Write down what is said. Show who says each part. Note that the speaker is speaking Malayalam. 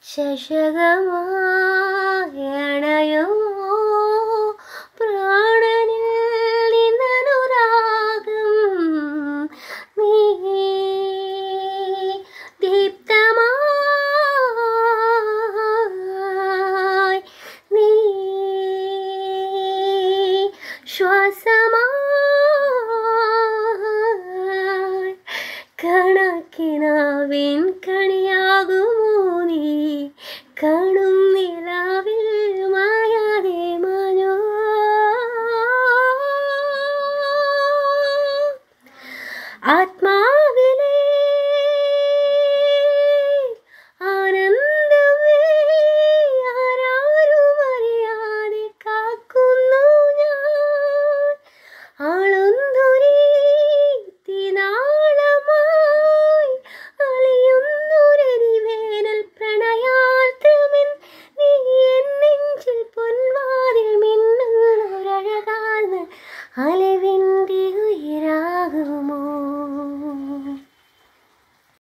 Speaker 1: ശശകമായണയുമോ പ്രാണനിൽ നിന്നനുരാഗം നീ ദീപ്തമായി നീ ശ്വാസമായി കണക്കിനാവിൻ കണിയാകുമോ നീ കാണും നിലാവിൽ മായാതെ മാഞ്ഞോ ആത്മാവിലെ ആനന്ദമേ ആരാരും അറിയാതെ കാക്കുന്നു ഞാൻ ആളുന്നൊരീ തിനാളമായി അലിയുന്നൊരരിവേനൽ പ്രണയാർദ്രമെൻ നീ എൻ നെഞ്ചിൽ പൊൻവാതിൽ മിന്നുന്നൊരഴകാർന്ന അലവി